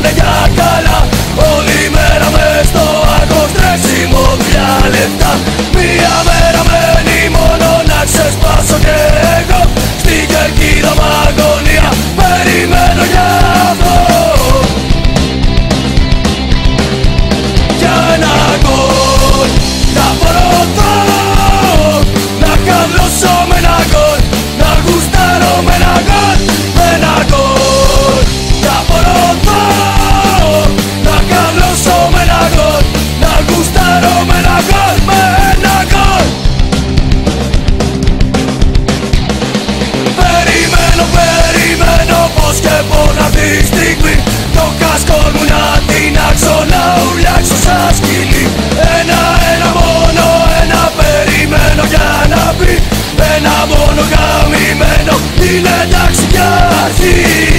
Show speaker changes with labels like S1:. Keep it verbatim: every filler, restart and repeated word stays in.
S1: πάνε για καλά. Όλη μέρα μες στο άγχος, τρέξιμο, δουλειά, λεφτά. Μία μέρα μένει μόνο να ξεσπάσω κι εγώ. Στη κερκίδα μ' αγωνία περιμένω γι' αυτό. Για ένα γκολ θα φορωθώ, να χαμηλώσω με ένα γκολ, να γουστάρω με ένα γκολ, με ένα γκολ θα φορωθώ, να χαμηλώσω με ένα γκολ, να γουστάρω με ένα γκολ, με ένα γκολ. Περιμένω, περιμένω πως και πόνα τη στιγμή το κάσκο μου να την άξω, να ουρλιάξω σαν σκυλί. Ένα-ένα μόνο, ένα περιμένω για να πει. Ένα μόνο γαμημένο, είναι εντάξει κι αρχή.